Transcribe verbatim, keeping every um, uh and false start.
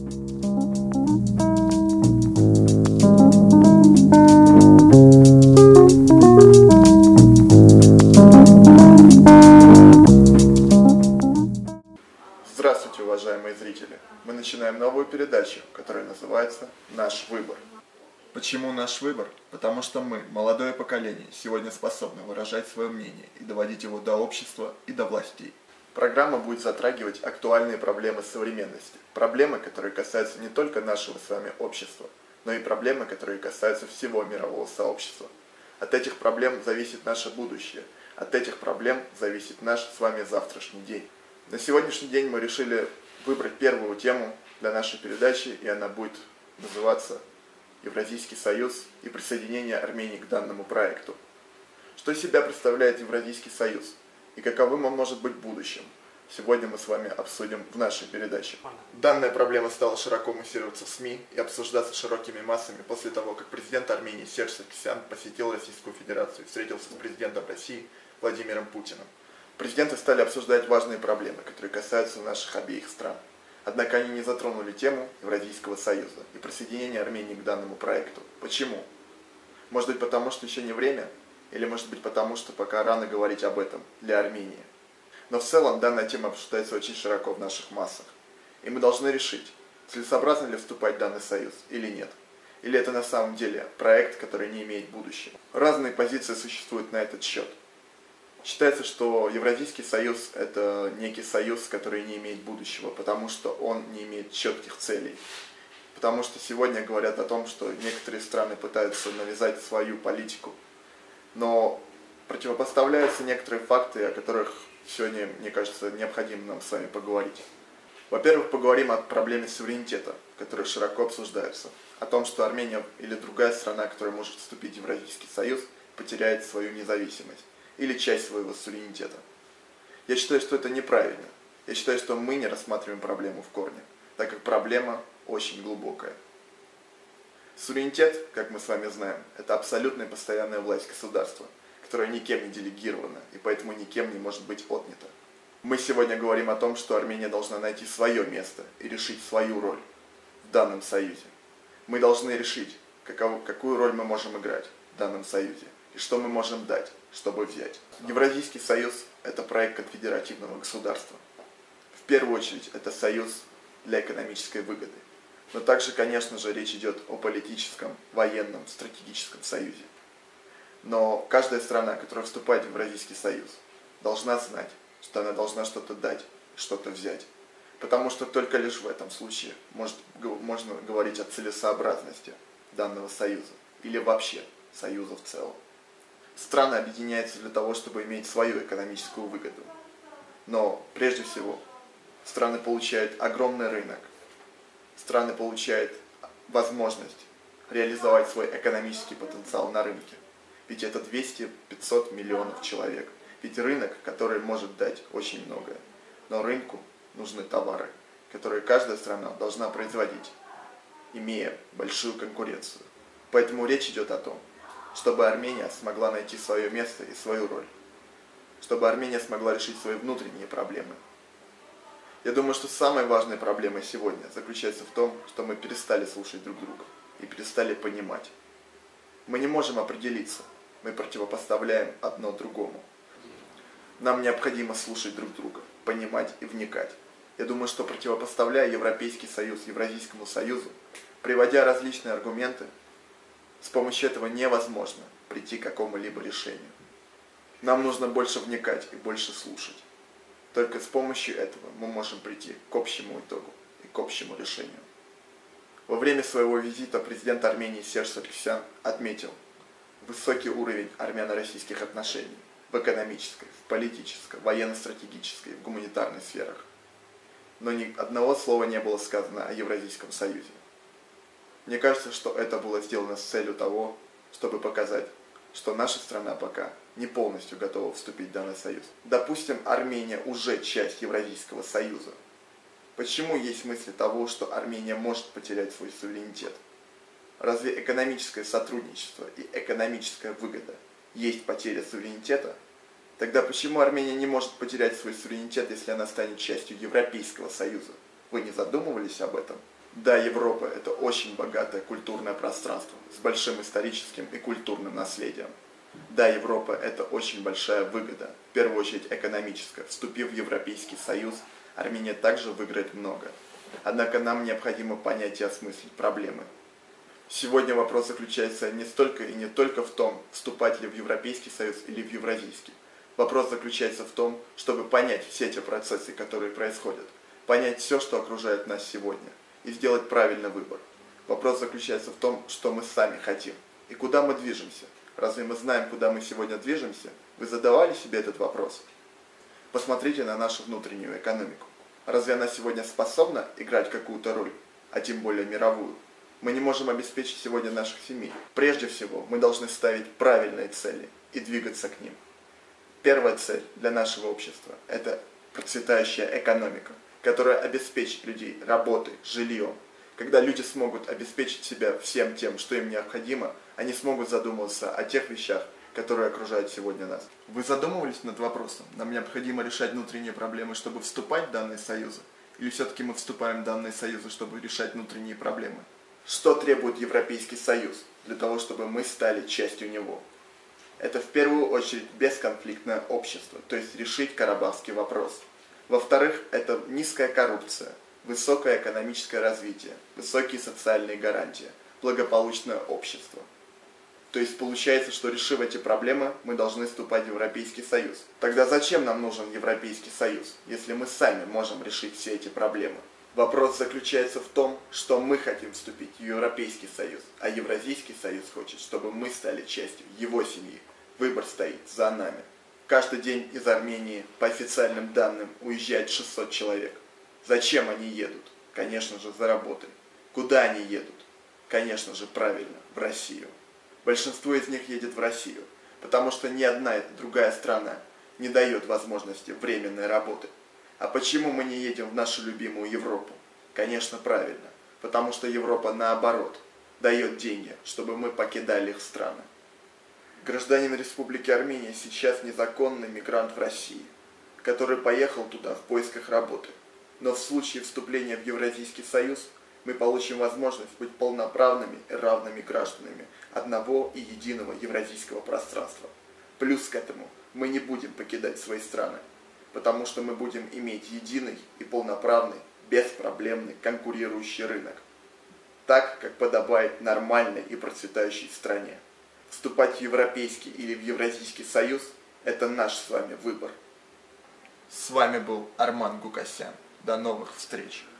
Здравствуйте, уважаемые зрители! Мы начинаем новую передачу, которая называется «Наш выбор». Почему наш выбор? Потому что мы, молодое поколение, сегодня способны выражать свое мнение и доводить его до общества и до властей. Программа будет затрагивать актуальные проблемы современности, проблемы, которые касаются не только нашего с вами общества, но и проблемы, которые касаются всего мирового сообщества. От этих проблем зависит наше будущее, от этих проблем зависит наш с вами завтрашний день. На сегодняшний день мы решили выбрать первую тему для нашей передачи, и она будет называться «Евразийский союз и присоединение Армении к данному проекту». Что из себя представляет Евразийский союз и каковым он может быть в будущем? Сегодня мы с вами обсудим в нашей передаче. Данная проблема стала широко муссироваться в СМИ и обсуждаться широкими массами после того, как президент Армении Серж Саркисян посетил Российскую Федерацию и встретился с президентом России Владимиром Путиным. Президенты стали обсуждать важные проблемы, которые касаются наших обеих стран. Однако они не затронули тему Евразийского союза и присоединения Армении к данному проекту. Почему? Может быть, потому что еще не время? Или может быть, потому что пока рано говорить об этом для Армении? Но в целом данная тема обсуждается очень широко в наших массах. И мы должны решить, целесообразно ли вступать в данный союз или нет. Или это на самом деле проект, который не имеет будущего. Разные позиции существуют на этот счет. Считается, что Евразийский союз – это некий союз, который не имеет будущего, потому что он не имеет четких целей. Потому что сегодня говорят о том, что некоторые страны пытаются навязать свою политику. Но противопоставляются некоторые факты, о которых сегодня, мне кажется, необходимо нам с вами поговорить. Во-первых, поговорим о проблеме суверенитета, которая широко обсуждается. О том, что Армения или другая страна, которая может вступить в Евразийский союз, потеряет свою независимость или часть своего суверенитета. Я считаю, что это неправильно. Я считаю, что мы не рассматриваем проблему в корне, так как проблема очень глубокая. Суверенитет, как мы с вами знаем, это абсолютная постоянная власть государства, которая никем не делегирована и поэтому никем не может быть отнята. Мы сегодня говорим о том, что Армения должна найти свое место и решить свою роль в данном союзе. Мы должны решить, какову, какую роль мы можем играть в данном союзе и что мы можем дать, чтобы взять. Евразийский союз – это проект конфедеративного государства. В первую очередь, это союз для экономической выгоды. Но также, конечно же, речь идет о политическом, военном, стратегическом союзе. Но каждая страна, которая вступает в Евразийский союз, должна знать, что она должна что-то дать, что-то взять. Потому что только лишь в этом случае может, можно говорить о целесообразности данного союза или вообще союза в целом. Страны объединяются для того, чтобы иметь свою экономическую выгоду. Но прежде всего страны получают огромный рынок. Страны получают возможность реализовать свой экономический потенциал на рынке. Ведь это двести-пятьсот миллионов человек. Ведь рынок, который может дать очень многое. Но рынку нужны товары, которые каждая страна должна производить, имея большую конкуренцию. Поэтому речь идет о том, чтобы Армения смогла найти свое место и свою роль. Чтобы Армения смогла решить свои внутренние проблемы. Я думаю, что самой важной проблемой сегодня заключается в том, что мы перестали слушать друг друга и перестали понимать. Мы не можем определиться, мы противопоставляем одно другому. Нам необходимо слушать друг друга, понимать и вникать. Я думаю, что противопоставляя Европейский союз Евразийскому союзу, приводя различные аргументы, с помощью этого невозможно прийти к какому-либо решению. Нам нужно больше вникать и больше слушать. Только с помощью этого мы можем прийти к общему итогу и к общему решению. Во время своего визита президент Армении Серж Саркисян отметил высокий уровень армяно-российских отношений в экономической, в политической, военно-стратегической, в гуманитарной сферах. Но ни одного слова не было сказано о Евразийском союзе. Мне кажется, что это было сделано с целью того, чтобы показать, что наша страна пока не полностью готова вступить в данный союз. Допустим, Армения уже часть Евразийского союза. Почему есть мысли того, что Армения может потерять свой суверенитет? Разве экономическое сотрудничество и экономическая выгода есть потеря суверенитета? Тогда почему Армения не может потерять свой суверенитет, если она станет частью Европейского союза? Вы не задумывались об этом? Да, Европа – это очень богатое культурное пространство с большим историческим и культурным наследием. Да, Европа – это очень большая выгода, в первую очередь экономическая. Вступив в Европейский Союз, Армения также выиграет много. Однако нам необходимо понять и осмыслить проблемы. Сегодня вопрос заключается не столько и не только в том, вступать ли в Европейский Союз или в Евразийский. Вопрос заключается в том, чтобы понять все эти процессы, которые происходят, понять все, что окружает нас сегодня, и сделать правильный выбор. Вопрос заключается в том, что мы сами хотим и куда мы движемся. Разве мы знаем, куда мы сегодня движемся? Вы задавали себе этот вопрос? Посмотрите на нашу внутреннюю экономику. Разве она сегодня способна играть какую-то роль, а тем более мировую? Мы не можем обеспечить сегодня наших семей. Прежде всего, мы должны ставить правильные цели и двигаться к ним. Первая цель для нашего общества – это процветающая экономика, которая обеспечит людей работой, жильем. Когда люди смогут обеспечить себя всем тем, что им необходимо, они смогут задумываться о тех вещах, которые окружают сегодня нас. Вы задумывались над вопросом, нам необходимо решать внутренние проблемы, чтобы вступать в данные союзы? Или все-таки мы вступаем в данные союзы, чтобы решать внутренние проблемы? Что требует Европейский Союз для того, чтобы мы стали частью него? Это в первую очередь бесконфликтное общество, то есть решить карабахский вопрос. Во-вторых, это низкая коррупция, высокое экономическое развитие, высокие социальные гарантии, благополучное общество. То есть получается, что решив эти проблемы, мы должны вступать в Европейский Союз. Тогда зачем нам нужен Европейский Союз, если мы сами можем решить все эти проблемы? Вопрос заключается в том, что мы хотим вступить в Европейский Союз, а Евразийский Союз хочет, чтобы мы стали частью его семьи. Выбор стоит за нами. Каждый день из Армении, по официальным данным, уезжает шестьсот человек. Зачем они едут? Конечно же, за работой. Куда они едут? Конечно же, правильно, в Россию. Большинство из них едет в Россию, потому что ни одна другая страна не дает возможности временной работы. А почему мы не едем в нашу любимую Европу? Конечно, правильно, потому что Европа, наоборот, дает деньги, чтобы мы покидали их страны. Гражданин Республики Армения сейчас незаконный мигрант в России, который поехал туда в поисках работы. Но в случае вступления в Евразийский Союз мы получим возможность быть полноправными и равными гражданами одного и единого евразийского пространства. Плюс к этому мы не будем покидать свои страны, потому что мы будем иметь единый и полноправный, беспроблемный конкурирующий рынок. Так, как подобает нормальной и процветающей стране. Вступать в Европейский или в Евразийский Союз – это наш с вами выбор. С вами был Арман Гукасян. До новых встреч!